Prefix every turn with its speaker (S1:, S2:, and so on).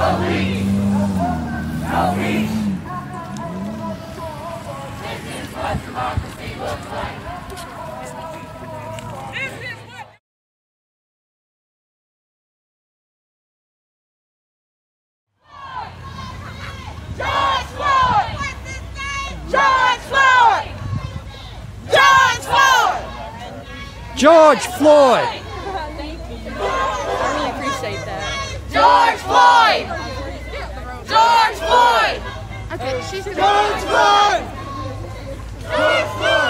S1: George Floyd!
S2: Thank you. I really appreciate that.
S3: George Floyd! George Floyd!
S2: Okay, she's
S3: George Floyd! George Floyd!